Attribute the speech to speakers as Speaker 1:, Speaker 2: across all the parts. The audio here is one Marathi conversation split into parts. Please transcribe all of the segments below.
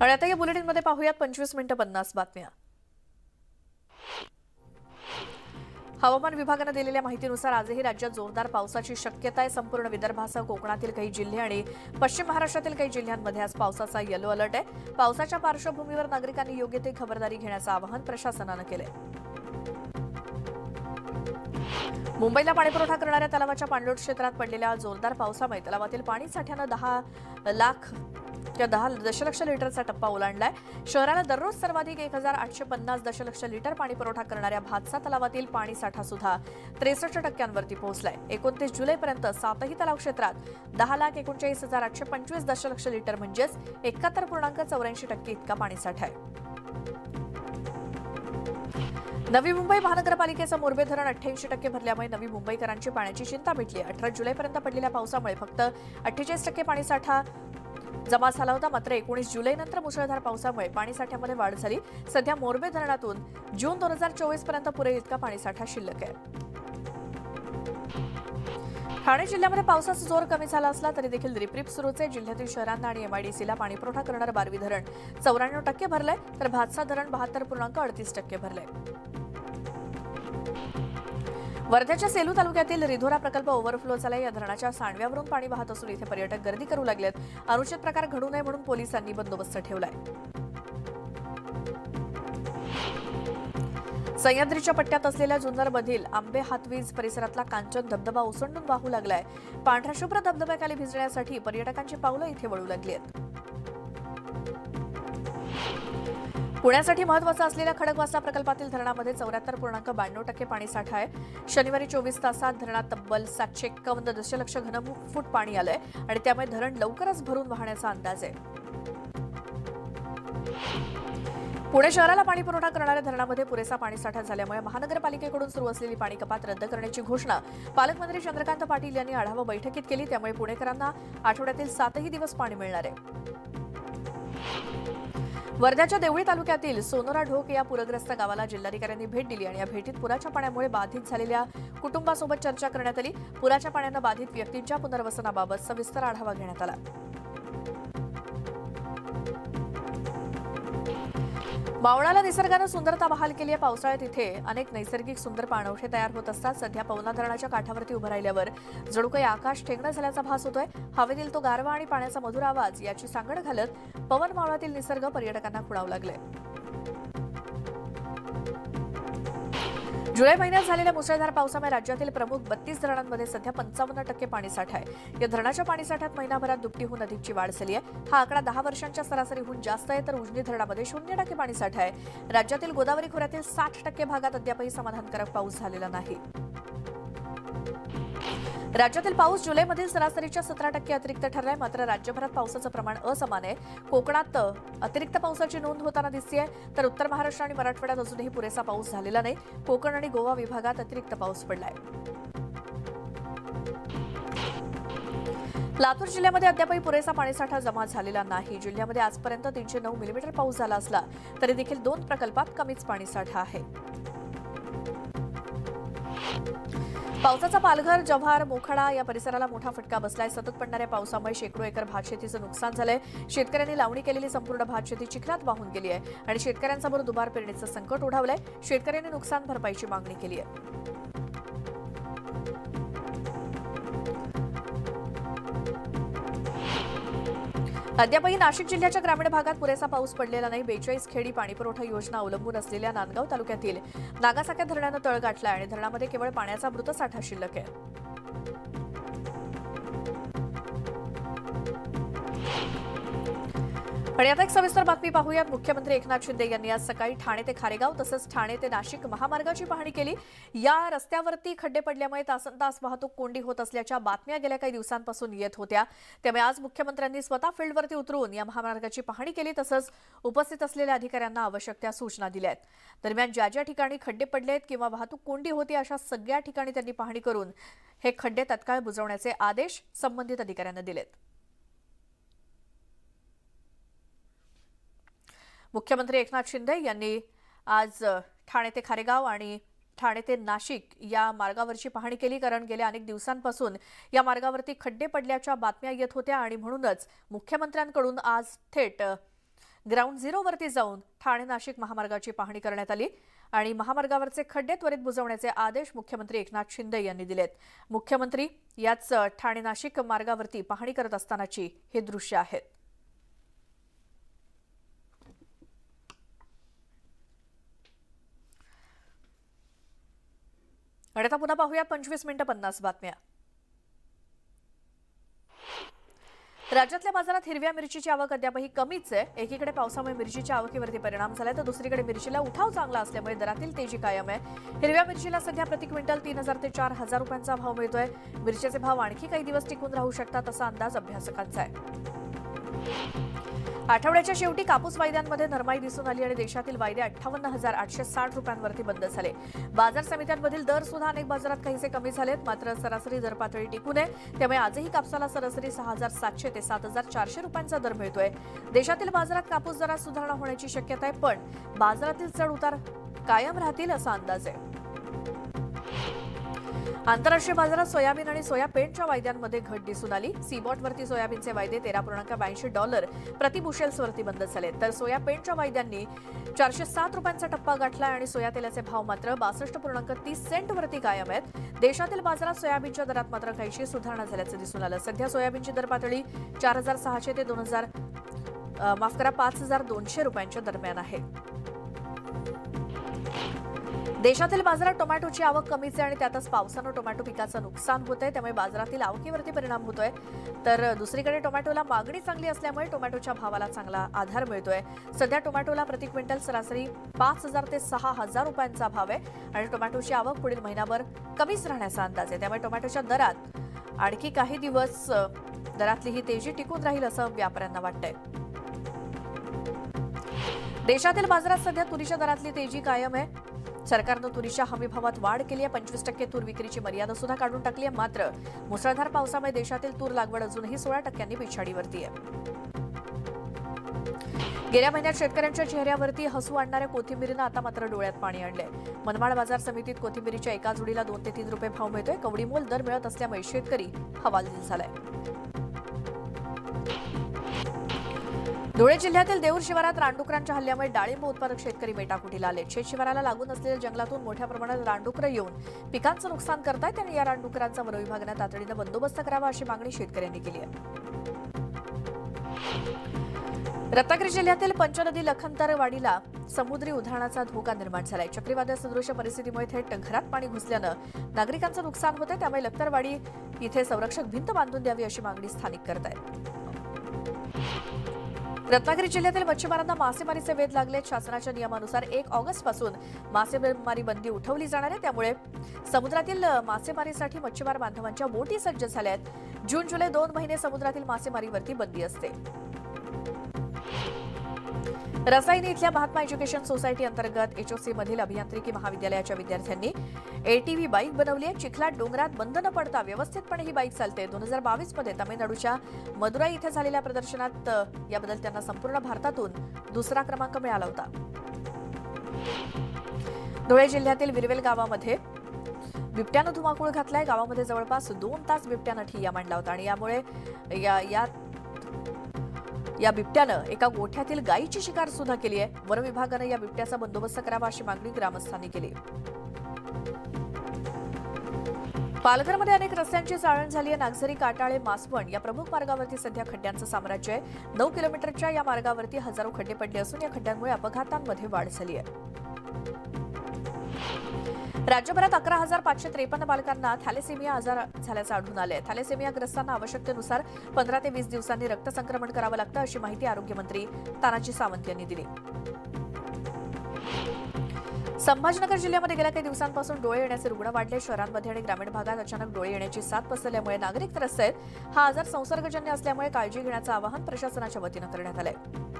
Speaker 1: आणि आता या बुलेटिनमध्ये पाहूयात 25 मिनिटं 50 बातम्या। हवामान विभागाने दिलेल्या माहितीनुसार आजही राज्यात जोरदार पावसाची शक्यता आहे। संपूर्ण विदर्भासह कोकणातील काही जिल्हे आणि पश्चिम महाराष्ट्रातील काही जिल्ह्यांमध्ये आज पावसाचा येलो अलर्ट आहे। पावसाच्या पार्श्वभूमीवर नागरिकांनी योग्य ते खबरदारी घेण्याचं आवाहन प्रशासनानं केलंय। मुंबईला पाणीपुरवठा करणाऱ्या तलावाच्या पाणलोट क्षेत्रात पडलेल्या जोरदार पावसामुळे तलावातील पाणी साठ्यानं 10 दशलक्ष लिटरचा टप्पा ओलांडलाय। शहराला दररोज सर्वाधिक 1850 दशलक्ष लिटर पाणी पुरवठा करणाऱ्या भातसा तलावातील पाणी साठा सुद्धा 63% पोहोचलाय। 29 जुलैपर्यंत 7ही तलाव क्षेत्रात 10,39,825 दशलक्ष लिटर म्हणजेच 71.84% इतका पाणी साठा आहे। नवी मुंबई महानगरपालिकेचं मोरबे धरण 88% भरल्यामुळे नवी मुंबईकरांची पाण्याची चिंता मिटली आहे। 18 जुलैपर्यंत पडलेल्या पावसामुळे फक्त 48% पाणीसाठा जमा झाला होता। मात्र 19 जुलैनंतर मुसळधार पावसामुळे पाणीसाठ्यामध्ये वाढ झाली। सध्या मोरबे धरणातून जून 2024 पर्यंत पुरेल इतका पाणीसाठा शिल्लक आहे। ठाणे जिल्ह्यामध्ये पावसाचा जोर कमी झाला असला तरी देखील रिपरिप सुरूच आहे। जिल्ह्यातील शहरांना आणि एमआयडीसीला पाणीपुरवठा करणारं बारवी धरण 94% भरलंय, तर भातसा धरण 72.38% भरलंय। वर्ध्याच्या सेलू तालुक्यातील रिधोरा प्रकल्प ओव्हरफ्लो झालाय। या धरणाच्या सांडव्यावरून पाणी वाहत असून इथे पर्यटक गर्दी करू लागलेत। अनुचित प्रकार घडू नये म्हणून पोलिसांनी बंदोबस्त ठेवलाय। सह्याद्रीच्या पट्ट्यात असलेल्या जुन्नरमधील आंबे हातवीज परिसरातला कांचन धबधबा ओसंडून वाहू लागलाय। पांढऱ्या शुभ्र धबधब्याखाली भिजण्यासाठी पर्यटकांची पावलं इथे वळू लागली आहेत। पुण्यासाठी महत्त्वाचा असलेल्या खडकवासला प्रकल्पातील धरणामध्ये 74.92% पाणीसाठा आहे। शनिवारी 24 तासात धरणात तब्बल 751 दशलक्ष घनफूट पाणी आलंय आणि त्यामुळे धरण लवकरच भरून वाहण्याचा अंदाज आहे। पुणे शहराला पाणीपुरवठा करणाऱ्या धरणामध्ये पुरेसा पाणीसाठा झाल्यामुळे महानगरपालिकेकडून सुरू असलेली पाणी कपात रद्द करण्याची घोषणा पालकमंत्री चंद्रकांत पाटील यांनी आढावा बैठकीत केली। त्यामुळे पुणेकरांना आठवड्यातील 7ही दिवस पाणी मिळणार आहे। वर्ध्याच्या देवळी तालुक्यातील सोनोरा ढोक या पूरग्रस्त गावाला जिल्हाधिकाऱ्यांनी भेट दिली आणि या भेटीत पुराच्या पाण्यामुळे बाधित झालेल्या कुटुंबासोबत चर्चा करण्यात आली। पुराच्या पाण्यानं बाधित व्यक्तींच्या पुनर्वसनाबाबत सविस्तर आढावा घेण्यात आला। मावळाला निसर्गानं सुंदरता बहाल केली आहे। पावसाळ्यात इथे अनेक नैसर्गिक सुंदर पाणवठे तयार होत असतात। सध्या पवना धरणाच्या काठावरती उभं राहिल्यावर जणू काही आकाश ठेंगणं झाल्याचा भास होतोय। हवेतील तो गारवा आणि पाण्याचा मधुर आवाज याची सांगड घालत पवन मावळातील निसर्ग पर्यटकांना खुणावू लागले। जुलै महिन्यात झालेल्या मुसळधार पावसामुळे राज्यातील प्रमुख 32 धरणांमध्ये सध्या 55% पाणीसाठा आहे। या धरणाच्या पाणीसाठ्यात महिनाभरात दुपटीहून अधिकची वाढ झाली आहे। हा आकडा 10 वर्षांच्या सरासरीहून जास्त आहे, तर उजनी धरणामध्ये 0% पाणीसाठा आहे। राज्यातील गोदावरी खोऱ्यातील 60% भागात अद्यापही समाधानकारक पाऊस झालेला नाही। राज्यातील पाऊस जुलैमधील सरासरीच्या 17% अतिरिक्त ठरलाय। मात्र राज्यभरात पावसाचं प्रमाण असमान आहे। कोकणात अतिरिक्त पावसाची नोंद होताना दिसतेय, तर उत्तर महाराष्ट्र आणि मराठवाड्यात अजूनही पुरेसा पाऊस झालेला नाही। कोकण आणि गोवा विभागात अतिरिक्त पाऊस पडलाय। लातूर जिल्ह्यामध्ये अद्यापही पुरेसा पाणीसाठा जमा झालेला नाही। जिल्ह्यामध्ये आजपर्यंत 309 मिलीमीटर पाऊस झाला असला तरी देखील 2 प्रकल्पात कमीच पाणीसाठा आहे। पावसाचा पालघर, जव्हार, मोखाडा या परिसराला मोठा फटका बसलाय। सतत पडणाऱ्या पावसामुळे शेकडो एकर भातशेतीचं नुकसान झालंय। शेतकऱ्यांनी लावणी केलेली संपूर्ण भातशेती चिखलात वाहून गेली आहे आणि शेतकऱ्यांसमोर दुबार पेरणीचं संकट ओढावलंय। शेतकऱ्यांनी नुकसान भरपाईची मागणी केली आहे। अद्यापही नाशिक जिल्ह्याच्या ग्रामीण भागात पुरेसा पाऊस पडलेला नाही। 42 खेडी पाणीपुरवठा योजना अवलंबून असलेल्या नांदगाव तालुक्यातील नागासाक्या धरणानं तळ गाठला आणि धरणामध्ये केवळ पाण्याचा मृत साठा शिल्लक आहे। आणि आता एक सविस्तर बातमी पाहूयात। मुख्यमंत्री एकनाथ शिंदे यांनी आज सकाळी ठाणे ते खारेगाव तसंच ठाणे ते नाशिक महामार्गाची पाहणी केली। या रस्त्यावरती खड्डे पडल्यामुळे तासनतास वाहतूक कोंडी होत असल्याच्या बातम्या गेल्या काही दिवसांपासून येत होत्या। त्यामुळे आज मुख्यमंत्र्यांनी स्वतः फील्डवरती उतरून या महामार्गाची पाहणी केली तसंच उपस्थित असलेल्या अधिकाऱ्यांना आवश्यक त्या सूचना दिल्या आहेत। दरम्यान ज्या ज्या ठिकाणी खड्डे पडलेत किंवा वाहतूक कोंडी होती अशा सगळ्या ठिकाणी त्यांनी पाहणी करून हे खड्डे तत्काळ बुजवण्याचे आदेश संबंधित अधिकाऱ्यांना दिलेत। मुख्यमंत्री एकनाथ शिंदे यांनी आज ठाणे ते खारेगाव आणि ठाणे ते नाशिक या मार्गावरची पाहणी केली, कारण गेल्या अनेक दिवसांपासून या मार्गावरती खड्डे पडल्याच्या बातम्या येत होत्या आणि म्हणूनच मुख्यमंत्र्यांकडून आज थेट ग्राउंड झिरोवरती जाऊन ठाणे नाशिक महामार्गाची पाहणी करण्यात आली आणि महामार्गावरचे खड्डे त्वरित बुजवण्याचे आदेश मुख्यमंत्री एकनाथ शिंदे यांनी दिलेत। मुख्यमंत्री याच ठाणे नाशिक मार्गावरती पाहणी करत असतानाची हे दृश्य आहेत। आणि आता पुन्हा पाहूया 25:50 बातम्या। राज्यातल्या बाजारात हिरव्या मिरचीची आवक अद्यापही कमीच आहे। एकीकडे पावसामुळे मिरचीच्या आवकीवरती परिणाम झालाय तर दुसरीकडे मिरचीला उठाव चांगला असल्यामुळे दरातील तेजी कायम आहे। हिरव्या मिरचीला सध्या प्रति क्विंटल 3000 ते 4000 रुपयांचा भाव मिळतोय। मिरचीचे भाव आणखी काही दिवस टिकून राहू शकतात असा अंदाज अभ्यासकांचा आहे। आठवड्याच्या शेवटी कापूस वायद्यांमध्ये नरमाई दिसून आली आणि देशातील वायदे 58,860 रुपयांवरती बंद झाले। बाजार समित्यांमधील दर सुद्धा अनेक बाजारात काहीसे कमी झालेत, मात्र सरासरी दर पातळी टिकून आहे। त्यामुळे आजही कापसाला सरासरी 6700 ते 7400 रुपयांचा दर मिळतोय। देशातील बाजारात कापूस दरात सुधारणा होण्याची शक्यता आहे, पण बाजारातील चढ उतार कायम राहतील असा अंदाज आहे। आंतरराष्ट्रीय बाजारात सोयाबीन आणि सोया पेंटच्या वायद्यांमध्ये घट दिसून आली। सीबॉटवरती सोयाबीनचे वायदे $13.82 प्रति बुशेल्सवरती बंद झाले, तर सोया पेंटच्या वायद्यांनी 407 रुपयांचा टप्पा गाठला आणि सोया तेलाचे भाव मात्र 62.30 सेंटवरती कायम आहेत। देशातील बाजारात सोयाबीनच्या दरात मात्र काहीशी सुधारणा झाल्याचं दिसून आलं। सध्या सोयाबीनची दर पातळी 4600 ते 5200 रुपयांच्या दरम्यान आहे। देशातील बाजारात टोमॅटोची आवक कमीच आहे आणि त्यातच पावसानं टोमॅटो पिकाचं नुकसान होतंय, त्यामुळे बाजारातील आवकीवरती परिणाम होतोय। तर दुसरीकडे टोमॅटोला मागणी चांगली असल्यामुळे टोमॅटोच्या भावाला चांगला आधार मिळतोय। सध्या टोमॅटोला प्रति क्विंटल सरासरी 5000 ते 6000 रुपयांचा भाव आहे आणि टोमॅटोची आवक पुढील महिनाभर कमीच राहण्याचा अंदाज आहे। त्यामुळे टोमॅटोच्या दरात आणखी काही दिवस दरातली ही तेजी टिकून राहील असं व्यापाऱ्यांना वाटतंय। देशातील बाजारात सध्या तुरीच्या दरातली तेजी कायम आहे। सरकारनं तुरीच्या हमीभावात वाढ केली आहे। 25% तूर विक्रीची मर्यादा सुद्धा काढून टाकली आहे, मात्र मुसळधार पावसामुळे देशातील तूर लागवड अजूनही 16% पिछाडीवरती आहे। गेल्या महिन्यात शेतकऱ्यांच्या चेहऱ्यावरती हसू आणणाऱ्या कोथिंबीरीनं आता मात्र डोळ्यात पाणी आणलंय। मनमाड बाजार समितीत कोथिंबीरीच्या एका जुडीला 2 ते 3 रुपये भाव मिळतोय। कवडीमोल दर मिळत असल्यामुळे शेतकरी हवालदिल झालाय। धुळे जिल्ह्यातील देऊर शिवारात रानडुकरांच्या हल्ल्यामुळे डाळिंब उत्पादक शेतकरी मेटाकुटीला आले। शेत शिवाराला लागून असलेल्या जंगलातून मोठ्या प्रमाणात रानडुकरं येऊन पिकांचं नुकसान करतायत आणि या रानडुकरांचा वनविभागाने तातडीनं बंदोबस्त करावा अशी मागणी शेतकऱ्यांनी केली आहे। रत्नागिरी जिल्ह्यातील पंचनदी लखनतरवाडीला समुद्री उधाणाचा धोका निर्माण झालाय। चक्रीवादळ सदृश परिस्थितीमुळे थेट घरात पाणी घुसल्यानं नागरिकांचं नुकसान होतंय, त्यामुळे लखनतरवाडी इथे संरक्षक भिंत बांधून द्यावी अशी मागणी स्थानिक करतायत। रत्नागिरी जिल्ह्यातील मच्छीमारांना मासेमारीचे वेध लागलेत। शासनाच्या नियमानुसार 1 ऑगस्टपासून मासेमारी बंदी उठवली जाणार आहे, त्यामुळे समुद्रातील मासेमारीसाठी मच्छीमार बांधवांच्या बोटी सज्ज झाल्या आहेत। जून जुलै 2 महिने समुद्रातील मासेमारीवरती बंदी असते। रसायनी इथल्या महात्मा एज्युकेशन सोसायटी अंतर्गत HOC मधील अभियांत्रिकी महाविद्यालयाच्या विद्यार्थ्यांनी ATV बाईक बनवली आहे। चिखलात डोंगरात बंद न पडता व्यवस्थितपणे ही बाईक चालते। 2022 मध्ये तामिळनाडूच्या मदुराई इथे झालेल्या प्रदर्शनात याबद्दल त्यांना संपूर्ण भारतातून दुसरा क्रमांक मिळाला होता। धुळे जिल्ह्यातील विरवेल गावामध्ये बिबट्यानं धुमाकूळ घातलाय। गावामध्ये जवळपास 2 तास बिबट्यानं ठिय्या मांडला होता आणि यामुळे या बिबट्यानं एका गोठ्यातील गायीची शिकार सुद्धा केली आहे। वन विभागानं या बिबट्याचा बंदोबस्त करावा अशी मागणी ग्रामस्थांनी केली। पालघरमध्ये अनेक रस्त्यांची चाळण झाली आहे। नागझरी, काटाळे, मासवण या प्रमुख मार्गावरती सध्या खड्ड्यांचं साम्राज्य आहे। 9 किलोमीटरच्या या मार्गावरती हजारो खड्डे पडले असून या खड्ड्यांमुळे अपघातांमध्ये वाढ झाली आहे। राज्यभरात 11,553 बालकांना थॅलेसेमिया आजार झाल्याचं आढळून आलंय। थॅलेसेमियाग्रस्तांना आवश्यकतेनुसार 15 ते 20 दिवसांनी रक्त संक्रमण करावं लागतं अशी माहिती आरोग्यमंत्री तानाजी सावंत यांनी दिली। संभाजीनगर जिल्ह्यामध्ये गेल्या काही दिवसांपासून डोळे येण्याचे रुग्ण वाढले। शहरांमध्ये आणि ग्रामीण भागात अचानक डोळे येण्याची साथ पसरल्यामुळे नागरिक त्रस्त आहेत। हा आजार संसर्गजन्य असल्यामुळे काळजी घेण्याचं आवाहन प्रशासनाच्या वतीनं करण्यात आलंय।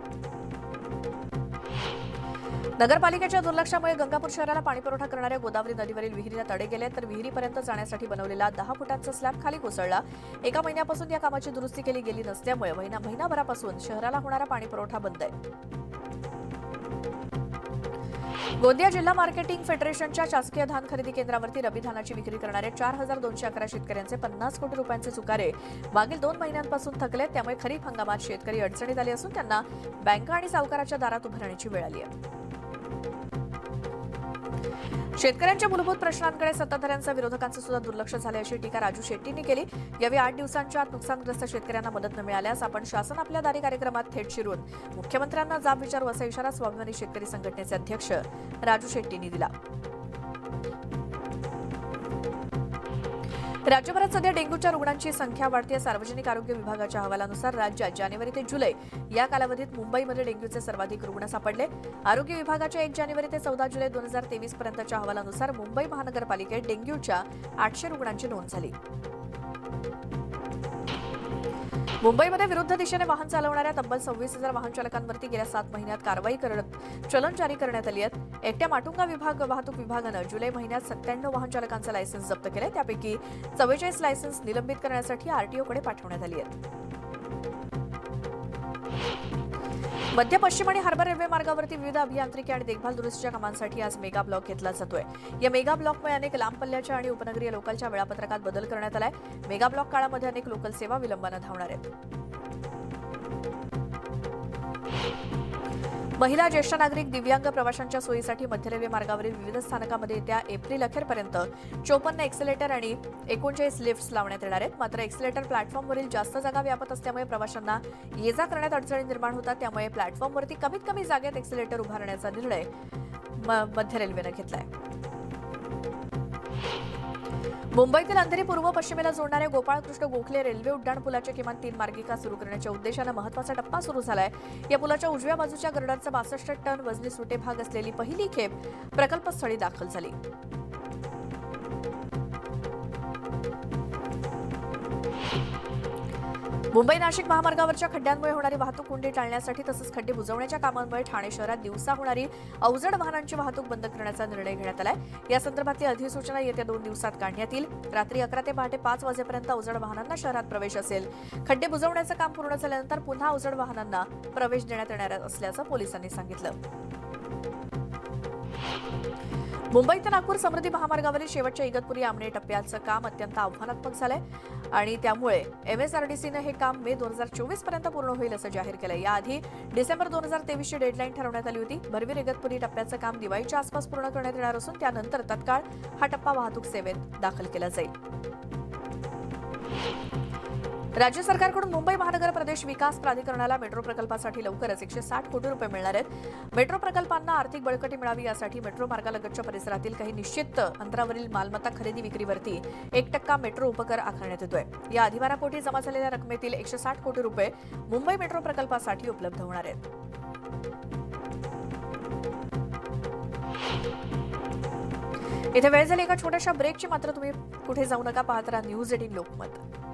Speaker 1: नगरपालिकेच्या दुर्लक्षामुळे गंगापूर शहराला पाणीपुरवठा करणाऱ्या गोदावरी नदीवरील विहिरीला तडे गेले, तर विहिरीपर्यंत जाण्यासाठी बनवलेला 10 फुटांचा स्लॅब खाली कोसळला। 1 महिन्यापासून या कामाची दुरुस्ती केली गेली नसल्यामुळे महिनाभरापासून शहराला होणारा पाणीपुरवठा बंद आहे। गोंदिया जिल्हा मार्केटिंग फेडरेशनच्या शासकीय धान खरेदी केंद्रावरती रबी धानाची विक्री करणारे 4,211 शेतकऱ्यांचे 50 कोटी रुपयांचे चुकारे मागील 2 महिन्यांपासून थकले. त्यामुळे खरीप हंगामात शेतकरी अडचणीत आले असून त्यांना बँका आणि सावकाराच्या दारात उभं राहण्याची वेळ आली आहे. शेतकऱ्यांच्या मूलभूत प्रश्नांकडे सत्ताधाऱ्यांचा विरोधकांचं सुद्धा दुर्लक्ष झाले अशी टीका राजू शेट्टींनी केली. यावेळी 8 दिवसांच्या आत नुकसानग्रस्त शेतकऱ्यांना मदत न मिळाल्यास आपण शासन आपल्या दारी कार्यक्रमात थेट शिरून मुख्यमंत्र्यांना जाब विचारू असा इशारा स्वाभिमानी शेतकरी संघटनेचे अध्यक्ष राजू शेट्टींनी दिला. राज्यभरात सध्या डेंग्यूच्या रुग्णांची संख्या वाढते. सार्वजनिक आरोग्य विभागाच्या अहवालानुसार राज्यात जानेवारी ते जुलै या कालावधीत मुंबईमध्ये डेंग्यूचे सर्वाधिक रुग्ण सापडले. आरोग्य विभागाच्या 1 जानेवारी ते 14 जुलै 2023 पर्यंतच्या अहवालानुसार मुंबई महानगरपालिकेत डेंग्यूच्या 800 रुग्णांची नोंद झाली. मुंबईमध्ये विरुद्ध दिशेने वाहन चालवणाऱ्या तब्बल 26,000 वाहन चालकांवरती गेल्या 7 महिन्यात कारवाई करत चलन जारी करण्यात आली आहे. एकट्या माटुंगा वाहतूक विभागानं जुलै महिन्यात 97 वाहन चालकांचं लायसन्स जप्त केले. त्यापैकी 44 लायसन्स निलंबित करण्यासाठी आरटीओकडे पाठवण्यात आली आहेत. मध्य पश्चिम आणि हार्बर रेल्वे मार्गावरती विविध अभियांत्रिकी आणि देखभाल दुरुस्तीच्या कामांसाठी आज मेगा ब्लॉक घेतला जातोय. या मेगा ब्लॉकमुळे अनेक लांब पल्ल्याच्या आणि उपनगरीय लोकलच्या वेळापत्रकात बदल करण्यात आलाय. मेगा ब्लॉक काळामध्ये अनेक लोकल सेवा विलंबानं धावणार आहेत. महिला, ज्येष्ठ नागरिक, दिव्यांग प्रवाशांच्या सोयीसाठी मध्य रेल्वे मार्गावरील विविध स्थानकामध्ये येत्या एप्रिल अखेरपर्यंत 54 एक्सेलेटर आणि 39 लिफ्ट्स लावण्यात येणार आहेत. मात्र एक्सेलेटर प्लॅटफॉर्मवरील जास्त जागा व्यापत असल्यामुळे प्रवाशांना ये-जा करण्यात अडचणी निर्माण होतात. त्यामुळे प्लॅटफॉर्मवरती कमीत कमी जागेत एक्सेलेटर उभारण्याचा निर्णय मध्य रेल्वेनं घेतलाय. मुंबईतील अंधेरी पूर्व पश्चिमेला जोडणाऱ्या गोपाळकृष्ण गोखले रेल्वे उड्डाणपुलाच्या किमान 3 मार्गिका सुरू करण्याच्या उद्देशानं महत्त्वाचा टप्पा सुरू झालाय. या पुलाच्या उजव्या बाजूच्या गर्डरचा 62 टन वजनी सुटे भाग असलेली पहिली खेप प्रकल्पस्थळी दाखल झाली. मुंबई नाशिक महामार्गावरच्या खड्ड्यांमुळे होणारी वाहतूक कोंडी टाळण्यासाठी तसंच खड्डे बुजवण्याच्या कामांमुळे ठाणे शहरात दिवसा होणारी अवजड वाहनांची वाहतूक बंद करण्याचा निर्णय घेण्यात आलाय. या संदर्भातली अधिसूचना येत्या 2 दिवसात काढण्यात येईल. रात्री 11 ते पहाटे 5 वाजेपर्यंत अवजड वाहनांना शहरात प्रवेश असेल. खड्डे बुजवण्याचं काम पूर्ण झाल्यानंतर पुन्हा अवजड वाहनांना प्रवेश देण्यात येणार असल्याचं पोलिसांनी सांगितलं. मुंबई ते नागपूर समृद्धी महामार्गावरील शेवटच्या इगतपुरी आमणे टप्प्याचं काम अत्यंत आव्हानात्मक झालंय आणि त्यामुळे एमएसआरडीसीनं हे काम मे 2024 पर्यंत पूर्ण होईल असं जाहीर केलंय. याआधी डिसेंबर 2023 ची डेडलाईन ठरवण्यात आली होती. भरवीर इगतपुरी टप्प्याचं काम दिवाळीच्या आसपास पूर्ण करण्यात येणार असून त्यानंतर तत्काळ हा टप्पा वाहतूक सेवेत दाखल केला जाईल. राज्य सरकारकडून मुंबई महानगर प्रदेश विकास प्राधिकरणाला मेट्रो प्रकल्पासाठी लवकरच 160 कोटी रुपये मिळणार आहेत. मेट्रो प्रकल्पांना आर्थिक बळकटी मिळावी यासाठी मेट्रो मार्गालगतच्या परिसरातील काही निश्चित अंतरावरील मालमत्ता खरेदी विक्रीवरती 1% मेट्रो उपकर आकारण्यात येतोय. या अधिभारापोटी जमा झालेल्या रकमेतील 160 कोटी रुपये मुंबई मेट्रो प्रकल्पासाठी उपलब्ध होणार आहेत. इथे वेळ झाली एका छोट्याशा ब्रेकची. मात्र तुम्ही कुठे जाऊ नका, पाहत राहा न्यूज 18 लोकमत.